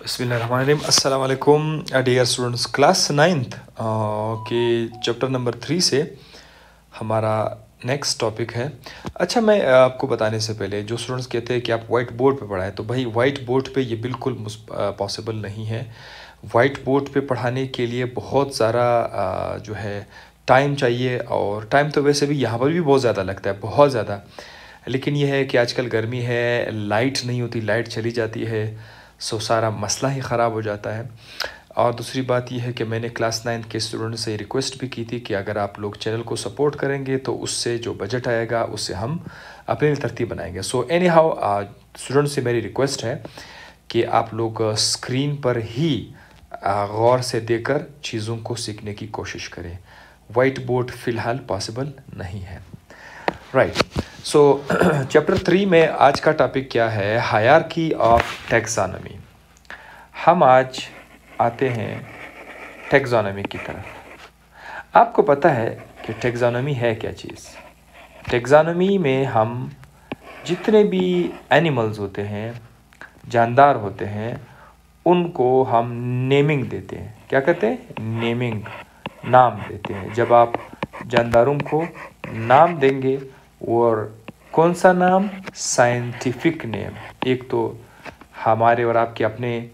बिस्मिल्लाहिर्रहमानिर्रहीम। अस्सलाम वालेकुम डियर स्टूडेंट्स, क्लास नाइन्थ के चैप्टर नंबर 3 से हमारा नेक्स्ट टॉपिक है। अच्छा, मैं आपको बताने से पहले, जो स्टूडेंट्स कहते हैं कि आप वाइट बोर्ड पे पढ़ाएं, तो भाई वाइट बोर्ड पे ये बिल्कुल पॉसिबल नहीं है। वाइट बोर्ड पे पढ़ाने के लिए बहुत सारा जो है टाइम चाहिए, और टाइम तो वैसे भी यहाँ पर भी बहुत ज़्यादा लगता है, बहुत ज़्यादा। लेकिन यह है कि आजकल गर्मी है, लाइट नहीं होती, लाइट चली जाती है, सो सारा मसला ही ख़राब हो जाता है। और दूसरी बात यह है कि मैंने क्लास 9 के स्टूडेंट से रिक्वेस्ट भी की थी कि अगर आप लोग चैनल को सपोर्ट करेंगे तो उससे जो बजट आएगा उससे हम अपने तरतीब बनाएंगे। सो एनी हाउ स्टूडेंट से मेरी रिक्वेस्ट है कि आप लोग स्क्रीन पर ही गौर से देकर चीज़ों को सीखने की कोशिश करें। वाइट बोर्ड फ़िलहाल पॉसिबल नहीं है। राइट, सो चैप्टर 3 में आज का टॉपिक क्या है? Hierarchy of taxonomy. हम आज आते हैं टैक्सोनॉमी की तरफ। आपको पता है कि टैक्सोनॉमी है क्या चीज़? टैक्सोनॉमी में हम जितने भी एनिमल्स होते हैं, जानदार होते हैं, उनको हम नेमिंग देते हैं। क्या कहते हैं? नेमिंग, नाम देते हैं। जब आप जानदारों को नाम देंगे, और कौन सा नाम? Scientific name. एक तो हमारे और आपके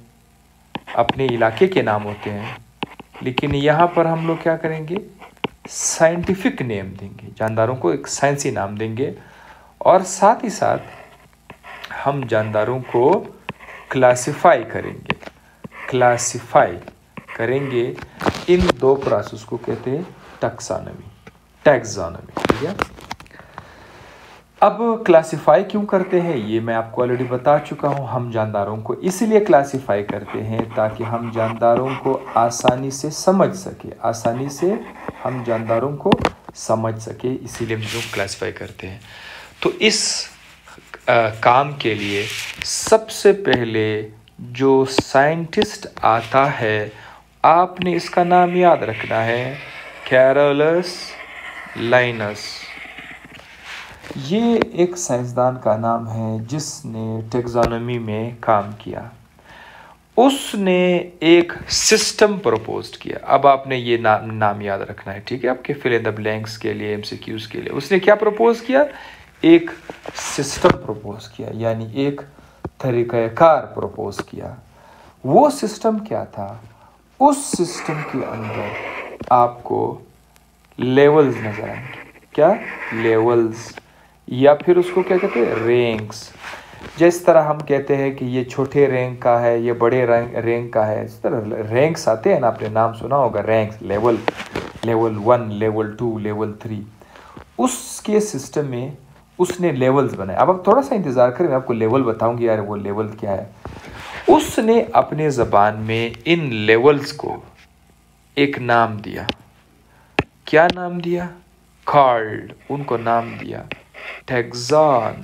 अपने इलाके के नाम होते हैं, लेकिन यहाँ पर हम लोग क्या करेंगे? साइंटिफिक नेम देंगे, जानदारों को एक साइंसी नाम देंगे। और साथ ही साथ हम जानदारों को क्लासिफाई करेंगे। क्लासिफाई करेंगे, इन दो प्रोसेस को कहते हैं टैक्सोनॉमी। ठीक है। अब क्लासिफाई क्यों करते हैं ये मैं आपको ऑलरेडी बता चुका हूँ। हम जानदारों को इसलिए क्लासिफाई करते हैं ताकि हम जानदारों को आसानी से समझ सके, आसानी से हम जानदारों को समझ सके, इसीलिए हम लोग क्लासिफाई करते हैं। तो इस काम के लिए सबसे पहले जो साइंटिस्ट आता है, आपने इसका नाम याद रखना है, कैरोलस लाइनस। ये एक साइंसदान का नाम है जिसने टैक्सोनॉमी में काम किया। उसने एक सिस्टम प्रपोज किया। अब आपने ये नाम याद रखना है, ठीक है? आपके फिल इन द ब्लैंक्स के लिए, एमसीक्यूज के लिए उसने क्या प्रपोज किया? एक सिस्टम प्रपोज किया, यानी एक तरीक़ाकार प्रपोज किया। वो सिस्टम क्या था? उस सिस्टम के अंदर आपको लेवल्स नजर आएंगे। क्या? लेवल्स, या फिर उसको क्या कहते हैं? रैंक्स। जिस तरह हम कहते हैं कि ये छोटे रैंक का है, ये बड़े रैंक का है, इस तरह रैंक्स आते हैं ना, आपने नाम सुना होगा, रैंक्स, लेवल 1, लेवल 2, लेवल 3। उसके सिस्टम में उसने लेवल्स बनाए। अब आप थोड़ा सा इंतज़ार करें, मैं आपको लेवल बताऊंगी यार वो लेवल क्या है। उसने अपने ज़बान में इन लेवल्स को एक नाम दिया। क्या नाम दिया? कॉल्ड, उनको नाम दिया टैक्सॉन,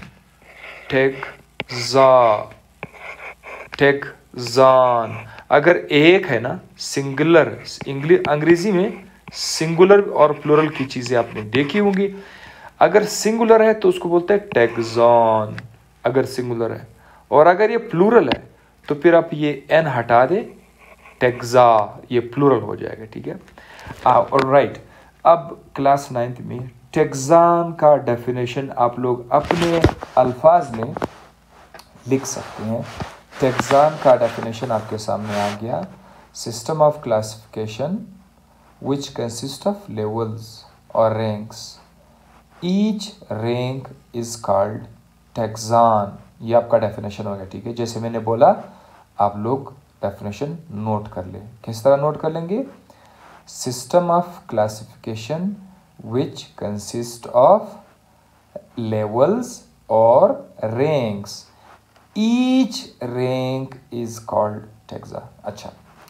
टैक्सॉन। अगर एक है ना, सिंगुलर, अंग्रेजी में सिंगुलर और प्लूरल की चीज़ें आपने देखी होंगी। अगर सिंगुलर है तो उसको बोलते हैं टैक्सॉन, अगर सिंगुलर है। और अगर ये प्लूरल है तो फिर आप ये एन हटा दें, टैक्सा, ये प्लूरल हो जाएगा। ठीक है। और राइट, अब क्लास 9th में टैक्सॉन का डेफिनेशन आप लोग अपने अल्फाज में लिख सकते हैं। टैक्सॉन का डेफिनेशन आपके सामने आ गया। System of classification which consist of levels और ranks, each rank is called taxon. ये आपका डेफिनेशन हो गया। ठीक है। जैसे मैंने बोला, आप लोग डेफिनेशन नोट कर लें। किस तरह नोट कर लेंगे? System of classification which consist of levels or ranks, each rank is called taxa। अच्छा,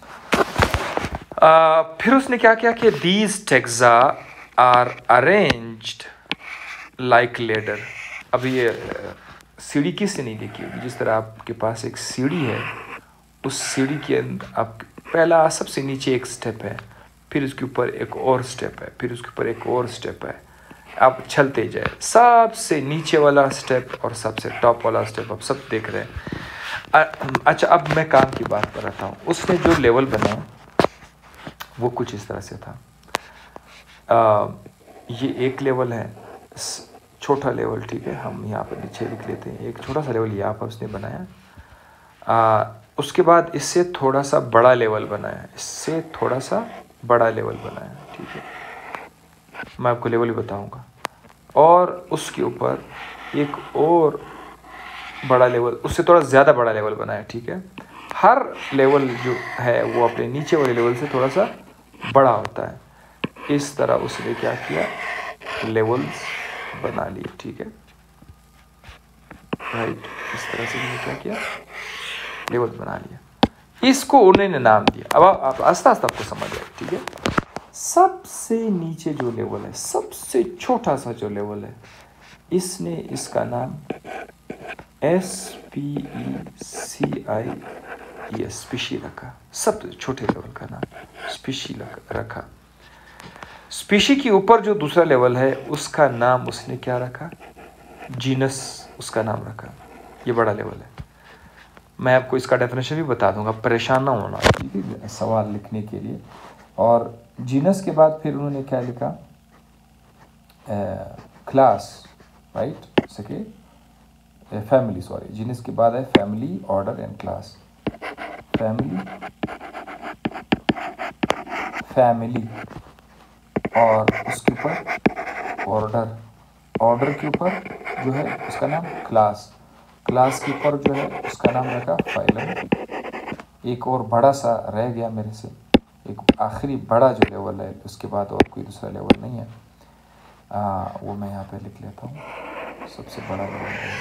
फिर उसने क्या किया कि these taxa are arranged like ladder। अब ये सीढ़ी किसने नहीं देखी होगी? जिस तरह आपके पास एक सीढ़ी है, उस सीढ़ी के अंदर आप पहला सबसे नीचे एक स्टेप है, फिर उसके ऊपर एक और स्टेप है, फिर उसके ऊपर एक और स्टेप है। आप चलते जाए, सबसे नीचे वाला स्टेप और सबसे टॉप वाला स्टेप आप सब देख रहे हैं। अच्छा, अब मैं काम की बात कर रहा हूँ। उसने जो लेवल बनाया वो कुछ इस तरह से था। ये एक लेवल है, छोटा लेवल, ठीक है, हम यहाँ पर नीचे लिख लेते हैं। एक छोटा सा लेवल यहाँ पर उसने बनाया। उसके बाद इससे थोड़ा सा बड़ा लेवल बनाया, इससे थोड़ा सा बड़ा लेवल बनाया, ठीक है, मैं आपको लेवल भी बताऊंगा। और उसके ऊपर एक और बड़ा लेवल, उससे थोड़ा ज़्यादा बड़ा लेवल बनाया, ठीक है। हर लेवल जो है वो अपने नीचे वाले लेवल से थोड़ा सा बड़ा होता है। इस तरह उसने क्या किया, लेवल्स बना लिए, ठीक है, राइट। इस तरह से मैंने क्या किया, लेवल्स बना लिया। इसको उन्होंने नाम दिया। अब आप आस्ता आस्ता आपको समझ आए, ठीक है। सबसे नीचे जो लेवल है, सबसे छोटा सा जो लेवल है, इसने इसका नाम SPECIES, स्पीशी रखा। सबसे छोटे लेवल का नाम स्पीशी रखा। स्पीशी के ऊपर जो दूसरा लेवल है उसका नाम उसने क्या रखा, जीनस उसका नाम रखा। ये बड़ा लेवल है। मैं आपको इसका डेफिनेशन भी बता दूंगा, परेशान ना होना, ठीक है, सवाल लिखने के लिए। और जीनस के बाद फिर उन्होंने क्या लिखा, क्लास, राइट, सके फैमिली, सॉरी, जीनस के बाद है family, order and class. Family और उसके ऊपर ऑर्डर के ऊपर जो है उसका नाम क्लास के ऊपर जो है उसका नाम रखा फाइलम। एक और बड़ा सा रह गया मेरे से, एक आखिरी बड़ा जो लेवल है, उसके बाद और कोई दूसरा लेवल नहीं है। वो मैं यहाँ पे लिख लेता हूँ। सबसे बड़ा लेवल है,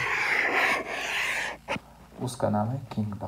उसका नाम है किंगडम।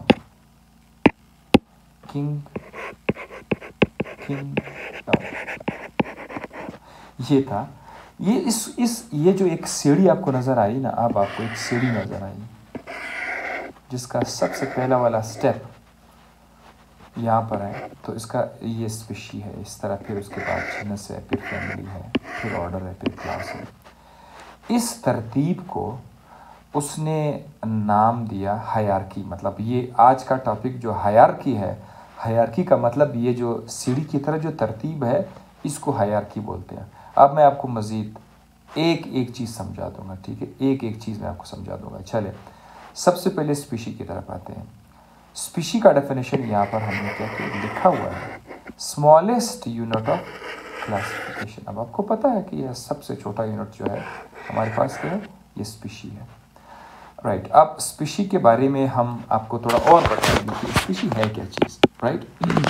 ये था। ये जो एक सीढ़ी आपको नज़र आई ना, अब आपको एक सीढ़ी नज़र आई जिसका सबसे पहला वाला स्टेप यहाँ पर है। तो इसका ये स्पीशी है इस तरह, फिर उसके बाद जीनस है, फिर फैमिली है, फिर ऑर्डर है, फिर क्लास है। इस तरतीब को उसने नाम दिया हायरार्की। मतलब ये आज का टॉपिक जो हायरार्की है, हायरार्की का मतलब ये जो सीढ़ी की तरह जो तरतीब है, इसको हायरार्की बोलते हैं। अब मैं आपको मज़ीद एक चीज़ समझा दूंगा, ठीक है, एक चीज़ मैं आपको समझा दूंगा। चले, सबसे पहले स्पीशी की तरफ आते हैं। स्पीशी का डेफिनेशन यहाँ पर हमने क्या किया, लिखा हुआ है, स्मॉलेस्ट यूनिट ऑफ क्लासिफिकेशन। अब आपको पता है कि यह सबसे छोटा यूनिट जो है हमारे पास क्या है, ये स्पीशी है, राइट। अब स्पीशी के बारे में हम आपको थोड़ा और बताएंगे कि स्पीशी है क्या चीज़, राइट।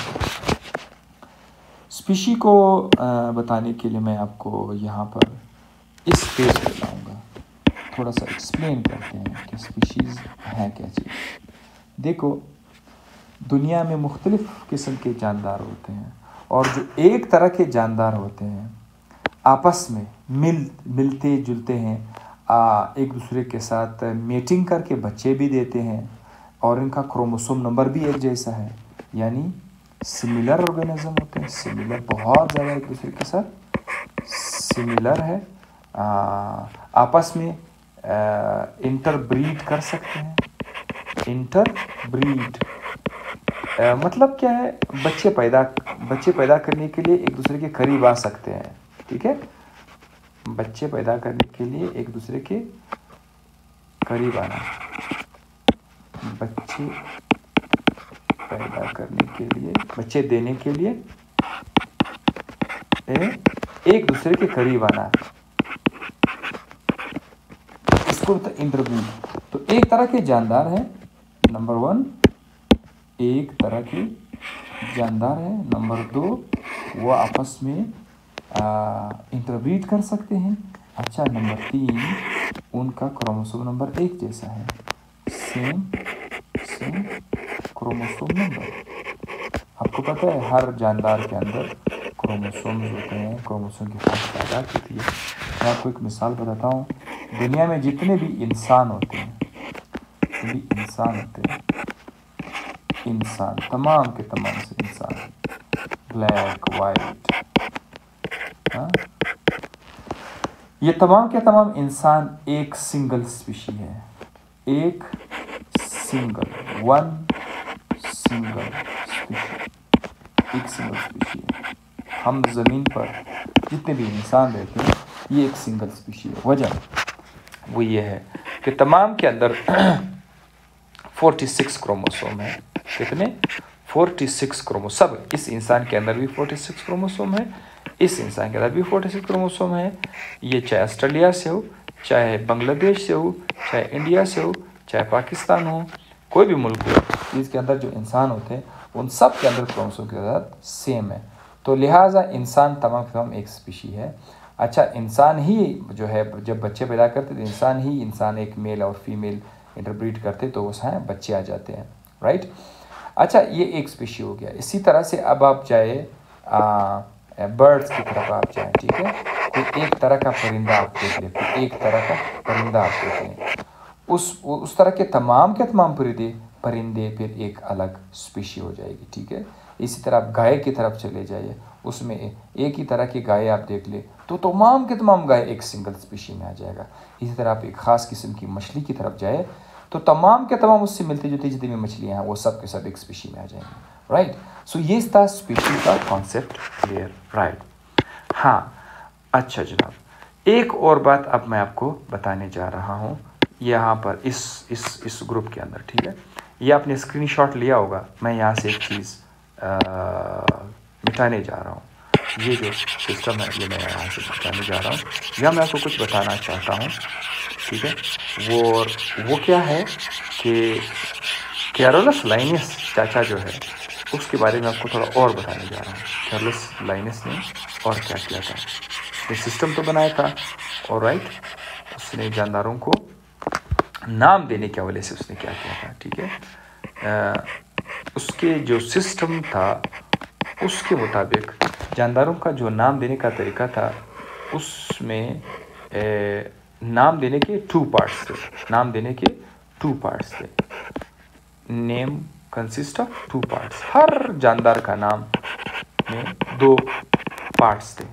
स्पीशी को बताने के लिए मैं आपको यहाँ पर इस पेज पे लाऊंगा, थोड़ा सा एक्सप्लेन करते हैं कि स्पीशीज़ है क्या चीज़। देखो, दुनिया में मुख्तलिफ़ किस्म के जानदार होते हैं, और जो एक तरह के जानदार होते हैं आपस में मिलते जुलते हैं, एक दूसरे के साथ मेटिंग करके बच्चे भी देते हैं, और इनका क्रोमोसोम नंबर भी एक जैसा है, यानी सिमिलर ऑर्गेनिज्म होते हैं। सिमिलर, बहुत ज़्यादा एक दूसरे के साथ सिमिलर है, आपस में इंटरब्रीड कर सकते हैं। इंटरब्रीड मतलब क्या है, बच्चे पैदा करने के लिए एक दूसरे के करीब आ सकते हैं, ठीक है। बच्चे पैदा करने के लिए एक दूसरे के करीब आना, बच्चे पैदा करने के लिए, बच्चे देने के लिए एक दूसरे के करीब आना, इसको इंटरब्रीड। तो एक तरह के जानदार है, नंबर 1 एक तरह के जानदार है, नंबर 2 वो आपस में इंटरब्रीड कर सकते हैं। अच्छा, नंबर 3 उनका क्रोमोसोम नंबर एक जैसा है, सेम क्रोमोसोम नंबर। आपको पता है हर जानदार के अंदर क्रोमोसोम्स होते हैं, क्रोमोसोम की 5 तादाद होती है। मैं आपको एक मिसाल बताता हूँ। दुनिया में जितने भी इंसान होते हैं, इंसान तमाम के तमाम से इंसान, ब्लैक वाइट, हाँ, ये तमाम के तमाम इंसान एक सिंगल स्पीशी है, एक सिंगल वन सिंगल स्पीशी, एक सिंगल स्पीशी है। हम ज़मीन पर जितने भी इंसान रहते हैं ये एक सिंगल स्पीशी है। वजह वो ये है कि तमाम के अंदर 46 क्रोमोसोम है। कितने? 46 क्रोमोसोम। सब इस इंसान के अंदर भी 46 क्रोमोसोम है, इस इंसान के अंदर भी 46 क्रोमोसोम है। ये चाहे ऑस्ट्रेलिया से हो, चाहे बांग्लादेश से हो, चाहे इंडिया से हो, चाहे पाकिस्तान हो, कोई भी मुल्क हो, इसके अंदर जो इंसान होते हैं उन सब के अंदर क्रोमोसोम के साथ सेम है। तो लिहाजा इंसान तमाम एक स्पीशी है। अच्छा, इंसान ही जो है जब बच्चे पैदा करते तो इंसान एक मेल और फीमेल इंटरब्रीड करते तो उसमें बच्चे आ जाते हैं, राइट। अच्छा, ये एक स्पीशी हो गया। इसी तरह से अब आप जाए बर्ड्स की तरफ आप जाएँ, ठीक है। तो एक तरह का परिंदा आप देख लेते हैं, एक तरह का परिंदा आप देख लें, उस तरह के तमाम परिंदे फिर एक अलग स्पीशी हो जाएगी, ठीक है। इसी तरह आप गाय की तरफ चले जाइए, उसमें एक ही तरह की गाय आप देख ले तो तमाम के तमाम गाय एक सिंगल स्पीशी में आ जाएगा। इसी तरह आप एक ख़ास किस्म की मछली की तरफ जाए तो तमाम के तमाम उससे मिलती जुलती जितनी भी मछलियाँ हैं वो सब के सब एक स्पीशी में आ जाएंगी, राइट। सो ये था स्पीशी का कॉन्सेप्ट क्लियर, राइट। हाँ, अच्छा जनाब, एक और बात अब मैं आपको बताने जा रहा हूँ यहाँ पर इस ग्रुप के अंदर, ठीक है। ये आपने स्क्रीनशॉट लिया होगा। मैं यहाँ से एक चीज़ मिटाने जा रहा हूँ। ये जो सिस्टम है ये मैं यहाँ से बताने जा रहा हूँ, या मैं आपको कुछ बताना चाहता हूँ, ठीक है। वो क्या है कि कैरोलस लाइनस चाचा जो है उसके बारे में आपको थोड़ा और बताने जा रहा हूँ। कैरोलस लाइनस ने और क्या किया था, उसने सिस्टम तो बनाया था, और राइट, उसने जानदारों को नाम देने के हवाले से उसने क्या किया था, ठीक है। उसके जो सिस्टम था उसके मुताबिक जानदारों का जो नाम देने का तरीका था उसमें नाम देने के 2 पार्ट्स थे। Name consist of 2 parts. हर जानदार का नाम में 2 पार्ट्स थे।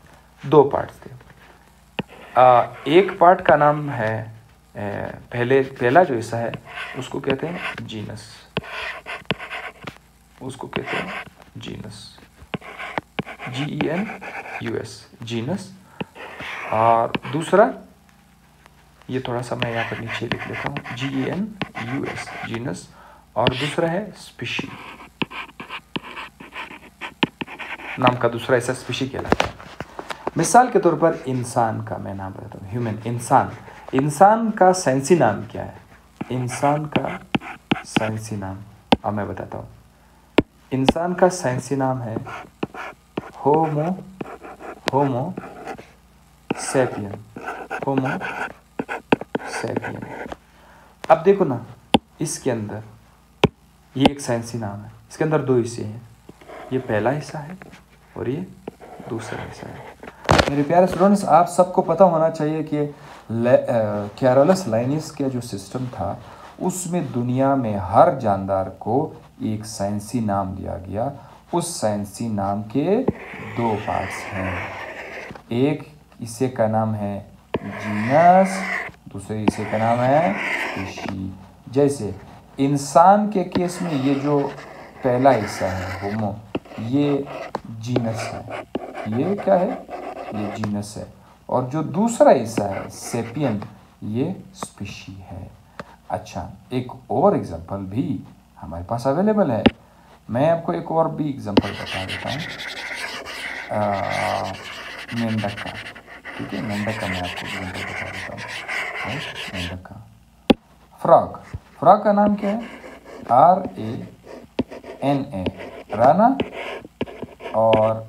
एक पार्ट का नाम है पहला जो हिस्सा है उसको कहते हैं जीनस, GENUS, जीनस। और दूसरा, ये थोड़ा सा मैं यहाँ पर नीचे लिख लेता हूँ, GENUS, जीनस। और दूसरा है स्पीशी, नाम का दूसरा हिस्सा स्पीशी कहलाता है। मिसाल के तौर पर इंसान का मैं नाम बताता हूँ, ह्यूमन, इंसान का साइंसी नाम क्या है? इंसान का साइंसी नाम अब मैं बताता हूँ। इंसान का साइंसी नाम है होमो सैपियन। अब देखो ना, इसके अंदर ये एक साइंसी नाम है, इसके अंदर 2 हिस्से हैं, ये पहला हिस्सा है और ये दूसरा हिस्सा है। मेरे प्यारे स्टूडेंट्स, आप सबको पता होना चाहिए कि कैरोलस लाइनस का जो सिस्टम था उसमें दुनिया में हर जानदार को एक साइंसी नाम दिया गया। उस साइंसी नाम के 2 पार्ट्स हैं। एक हिस्से का नाम है जीनस, दूसरे हिस्से का नाम है स्पीशी। जैसे इंसान के केस में ये जो पहला हिस्सा है होमो, ये जीनस है, ये क्या है? ये जीनस है। और जो दूसरा हिस्सा है सेपियन, ये स्पीशी है। अच्छा, एक और एग्जांपल भी हमारे पास अवेलेबल है। मैं आपको एक और भी एग्जांपल बता देता हूँ, मेंढक का, ठीक है। मेंढक का मैं आपको एग्जांपल बता देता हूँ। मेंढक का फ्रॉग का नाम क्या है? RANA, राना। और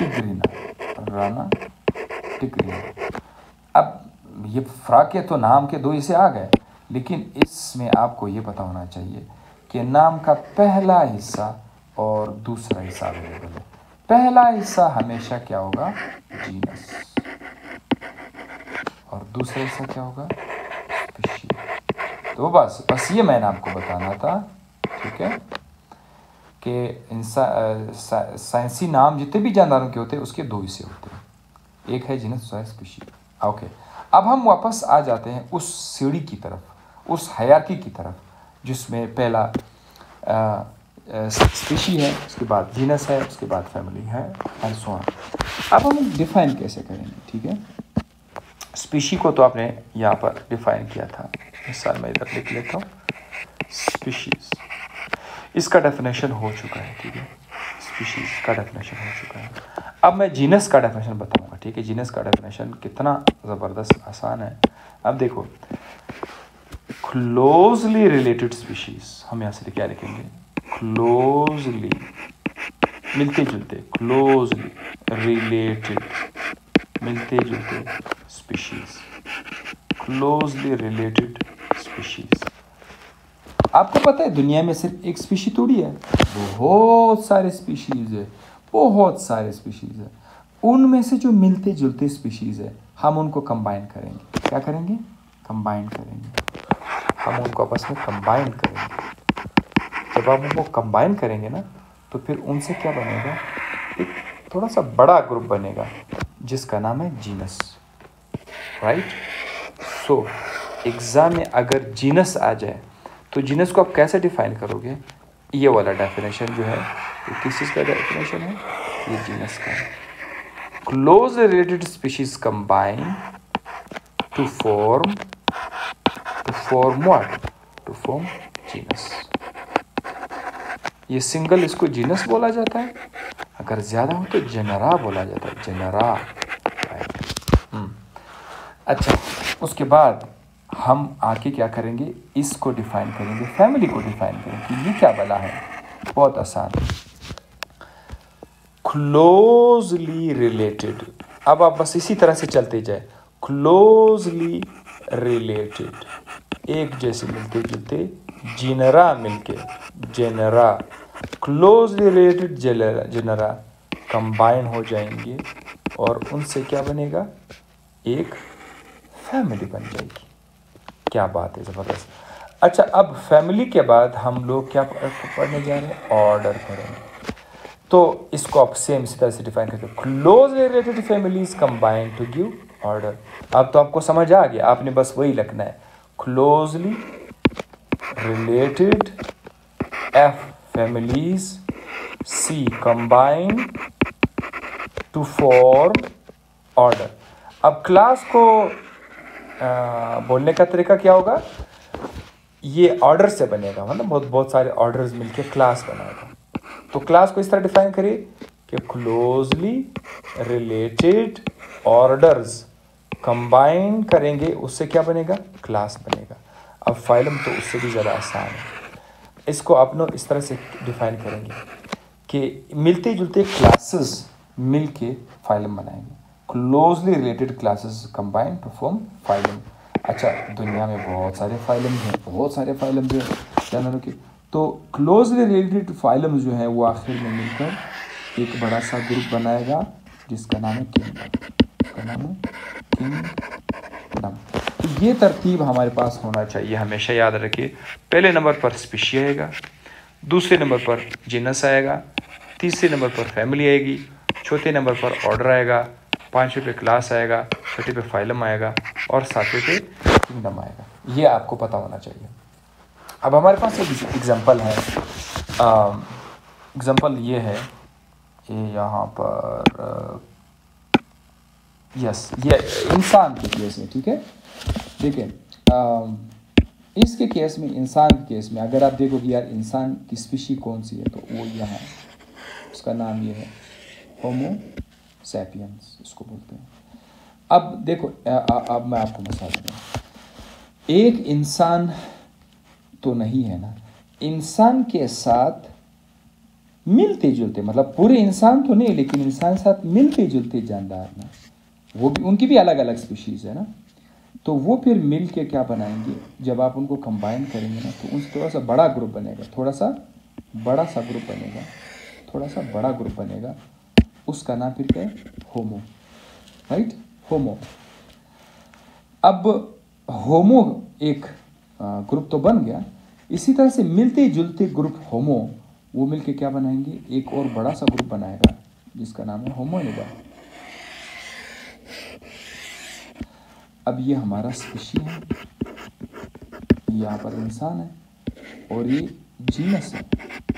टिग्रीना। अब ये फ्रॉग के तो नाम के 2 हिस्से आ गए, लेकिन इसमें आपको ये पता होना चाहिए कि नाम का पहला हिस्सा और दूसरा हिस्सा अवेलेबल है। पहला हिस्सा हमेशा क्या होगा? जीनस। और दूसरा हिस्सा क्या होगा? स्पीशी। तो बस ये मैंने आपको बताना था, ठीक है, कि साइंसी नाम जितने भी जानदारों के होते हैं उसके 2 हिस्से होते हैं, एक है जीनस, दूसरा है स्पीशी। ओके, अब हम वापस आ जाते हैं उस सीढ़ी की तरफ, उस हायरार्की की तरफ, जिसमें पहला स्पीशी है, उसके बाद जीनस है, उसके बाद फैमिली है एंड सो ऑन। अब हम डिफाइन कैसे करेंगे, ठीक है। स्पीशी को तो आपने यहाँ पर डिफाइन किया था, मिसाल मैं इधर लिख लेता हूँ, स्पीशीज, इसका डेफिनेशन हो चुका है, ठीक है। स्पीशीज का डेफिनेशन हो चुका है। अब मैं जीनस का डेफिनेशन बताऊंगा, ठीक है। जीनस का डेफिनेशन कितना ज़बरदस्त आसान है। अब देखो, क्लोजली रिलेटेड स्पीशीज, हम यहाँ से क्या लिखेंगे, क्लोजली, मिलते जुलते, क्लोजली रिलेटेड, मिलते जुलते स्पीशीज, क्लोजली रिलेटेड स्पीशीज। आपको पता है दुनिया में सिर्फ एक स्पीशी थोड़ी है, बहुत सारे स्पीशीज है, बहुत सारे स्पीशीज है। उनमें से जो मिलते जुलते स्पीशीज है, हम उनको कंबाइन करेंगे। क्या करेंगे? कंबाइन करेंगे। हम उनको आपस में कंबाइन करेंगे। जब आप उनको कंबाइन करेंगे ना, तो फिर उनसे क्या बनेगा, एक थोड़ा सा बड़ा ग्रुप बनेगा जिसका नाम है जीनस, राइट। सो एग्जाम में अगर जीनस आ जाए तो जीनस को आप कैसे डिफाइन करोगे? ये वाला डेफिनेशन जो है, ये किस चीज़ का डेफिनेशन है? ये जीनस का है। Close related species combine to form what? To form genus. ये सिंगल, इसको जीनस बोला जाता है। अगर ज़्यादा हो तो जेनरा बोला जाता है, जेनरा, राइट। अच्छा, उसके बाद हम आके क्या करेंगे, इसको डिफाइन करेंगे, फैमिली को डिफाइन करेंगे कि ये क्या बला है। बहुत आसान, क्लोजली रिलेटेड। अब आप बस इसी तरह से चलते जाए, क्लोजली रिलेटेड, एक जैसे मिलते जुलते, जेनरा मिलके, genera, closely related genera combine हो जाएंगे और उनसे क्या बनेगा, एक फैमिली बन जाएगी। क्या बात है, ज़बरदस्त। अच्छा, अब फैमिली के बाद हम लोग क्या पढ़ने जा रहे हैं, ऑर्डर करेंगे। तो इसको आप सेम इसी तरह से डिफाइन करते हो, close related families combine to give order. अब तो आपको समझ आ गया, आपने बस वही लिखना है, closely related F families C combine to form order. अब क्लास को बोलने का तरीका क्या होगा, ये ऑर्डर से बनेगा, मतलब बहुत सारे ऑर्डर्स मिलके क्लास बनाएगा। तो क्लास को इस तरह डिफाइन करिए कि क्लोजली रिलेटेड ऑर्डर्स कंबाइन करेंगे, उससे क्या बनेगा, क्लास बनेगा। अब फाइलम तो उससे भी ज़्यादा आसान है। इसको आप लोग इस तरह से डिफाइन करेंगे कि मिलते जुलते क्लासेस मिलके फाइलम बनाएंगे, closely related classes combine to form phylum. अच्छा, दुनिया में बहुत सारे फाइलम हैं, बहुत सारे फाइलम हैं जानवरों के। तो क्लोजली रिलेटेड फाइलम जो है वो आखिर में मिलकर एक बड़ा सा ग्रुप बनाएगा जिसका नाम है किंगडम, का नाम है किंगडम। तो ये तरतीब हमारे पास होना चाहिए, हमेशा याद रखिए। पहले नंबर पर स्पीशी आएगा, दूसरे नंबर पर जीनस आएगा, तीसरे नंबर पर फैमिली आएगी, चौथे नंबर पर ऑर्डर आएगा, पाँचवें पे क्लास आएगा, छठे पे फाइलम आएगा और सातवें पे किंगडम आएगा। ये आपको पता होना चाहिए। अब हमारे पास एक एग्जांपल है, एग्जांपल ये है, ये यहाँ पर यस, ये इंसान के केस में, ठीक है। देखिए, इसके केस में, इंसान के केस में अगर आप देखो कि यार इंसान की स्पीशी कौन सी है, तो वो यहाँ, उसका नाम ये है होमो सैपियंस, इसको बोलते हैं। अब देखो, अब मैं आपको मिसाल दूँ, एक इंसान तो नहीं है ना, इंसान के साथ मिलते जुलते, मतलब पूरे इंसान तो नहीं, लेकिन इंसान के साथ मिलते जुलते जानदार ना, वो भी, उनकी भी अलग अलग स्पीशीज़ है ना। तो वो फिर मिल के क्या बनाएंगे, जब आप उनको कंबाइन करेंगे ना, तो उनसे थोड़ा सा बड़ा ग्रुप बनेगा, थोड़ा सा बड़ा सा ग्रुप बनेगा, थोड़ा सा बड़ा ग्रुप बनेगा। उसका नाम फिर क्या है, होमो, राइट, होमो। अब होमो एक ग्रुप तो बन गया, इसी तरह से मिलते जुलते ग्रुप होमो, वो मिलके क्या बनाएंगे, एक और बड़ा सा ग्रुप बनाएगा जिसका नाम है होमोनिडा। अब ये हमारा स्पीशी है, यहाँ पर इंसान है और ये जीनस है।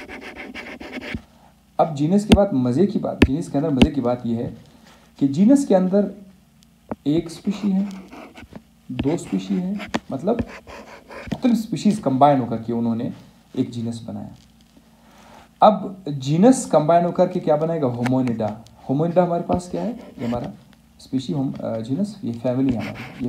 अब जीनस के बाद जीनस के अंदर मज़े की बात यह है कि जीनस के अंदर एक स्पीशी है, दो स्पीशी है, मतलब मुख्तलिफ स्पीशीज़ कंबाइन होकर के उन्होंने एक जीनस बनाया। अब जीनस कंबाइन होकर के क्या बनाएगा? होमोनिडा। होमोनिडा हमारे पास क्या है? ये हमारा स्पीशी जीनस, ये फैमिली है हमारी,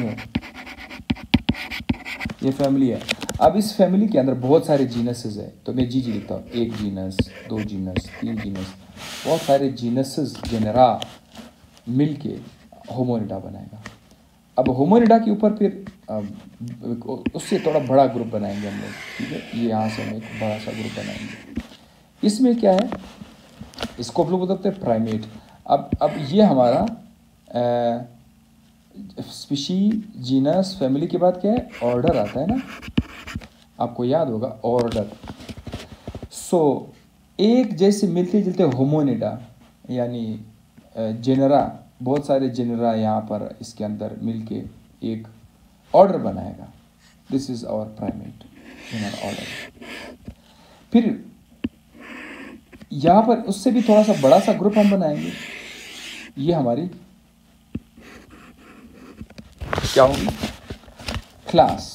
ये फैमिली है। अब इस फैमिली के अंदर बहुत सारे जीनसेस है, तो मैं जी लिखता हूँ, एक जीनस, दो जीनस, तीन जीनस, बहुत सारे जीनसेस जेनेरा मिल के होमोनिडा बनाएगा। अब होमोनिडा के ऊपर फिर उससे थोड़ा बड़ा ग्रुप बनाएंगे हम लोग, ठीक है। ये यहाँ से हम एक बड़ा सा ग्रुप बनाएंगे। इसमें क्या है? इसको हम लोग बोलते हैं प्राइमेट। अब ये हमारा स्पीशी, जीनस, फैमिली के बाद क्या है? ऑर्डर आता है ना, आपको याद होगा ऑर्डर। सो एक जैसे मिलते जुलते होमोनिडा यानी जेनरा, बहुत सारे जेनरा यहाँ पर इसके अंदर मिलके एक ऑर्डर बनाएगा। This is our primate genera order. फिर यहाँ पर उससे भी थोड़ा सा बड़ा सा ग्रुप हम बनाएंगे। ये हमारी क्या होगी? क्लास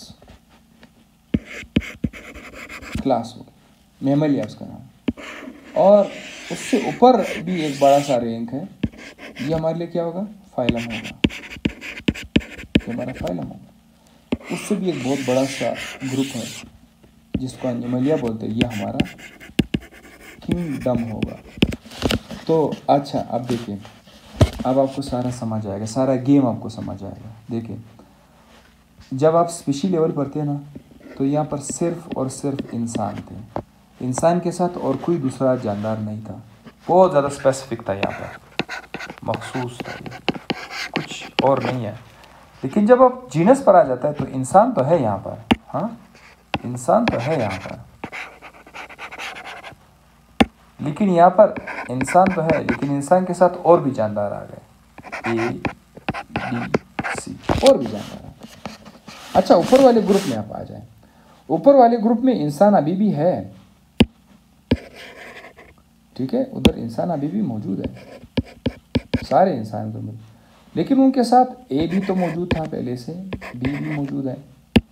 होगी, मेमलिया उसका नाम। और उससे ऊपर भी एक बड़ा सा रैंक है, ये हमारे लिए क्या होगा? फाइलम होगा, ये हमारा फाइलम होगा। उससे भी एक बहुत बड़ा सा ग्रुप है जिसको एनिमलिया बोलते हैं, ये हमारा किंगडम होगा। तो अच्छा, अब देखिए, अब आपको सारा समझ आएगा, सारा गेम आपको समझ आएगा। देखिए, जब आप स्पीशी लेवल पर थे ना, तो यहाँ पर सिर्फ और सिर्फ इंसान थे। इंसान के साथ और कोई दूसरा जानदार नहीं था। बहुत ज़्यादा स्पेसिफिक था, यहाँ पर मखसूस था, कुछ और नहीं है। लेकिन जब आप जीनस पर आ जाता है तो इंसान तो है यहाँ पर, हाँ, इंसान तो है यहाँ पर, लेकिन यहाँ पर इंसान तो है, लेकिन इंसान के साथ और भी जानदार आ गए, A, B, C, और भी जानदार आ गए। अच्छा, ऊपर वाले ग्रुप में आप आ जाएं। ऊपर वाले ग्रुप में इंसान अभी भी है, ठीक है, उधर इंसान अभी भी मौजूद है, सारे इंसान तो मौजूद, लेकिन उनके साथ ए भी तो मौजूद था पहले से, बी भी मौजूद है,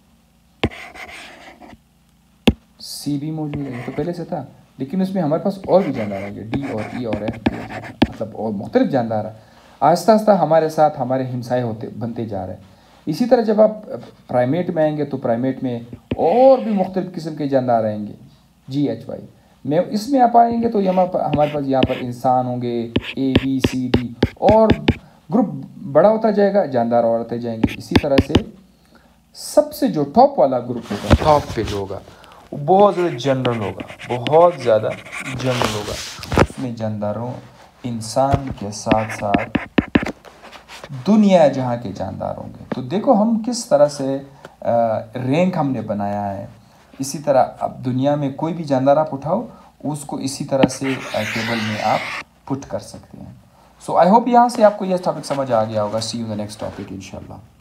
सी भी मौजूद है, तो पहले से था। लेकिन उसमें हमारे पास और भी जानदार है, डी और ई और एफ, मतलब और मुख्तलिफ जानदार है। आहिस्ता आहिस्ता हमारे साथ हमारे हिमसाए बनते जा रहे हैं। इसी तरह जब आप प्राइमेट में आएंगे तो प्राइमेट में और भी मुख्तलिफ किस्म के जानदार आएंगे, GHY में। इसमें आप आएंगे तो हमारे पास यहाँ पर इंसान होंगे, A, B, C, D, और ग्रुप बड़ा होता जाएगा, जानदार और होते जाएंगे। इसी तरह से सबसे जो टॉप वाला ग्रुप होगा, टॉप पे जो होगा, वो बहुत ज़्यादा जनरल होगा, बहुत ज़्यादा जनरल होगा। उसमें जानदारों, इंसान के साथ साथ दुनिया जहाँ के जानदार होंगे। तो देखो हम किस तरह से रैंक हमने बनाया है। इसी तरह अब दुनिया में कोई भी जानदार आप उठाओ, उसको इसी तरह से टेबल में आप पुट कर सकते हैं। सो आई होप यहाँ से आपको यह टॉपिक समझ आ गया होगा। See you the next topic इंशाल्लाह।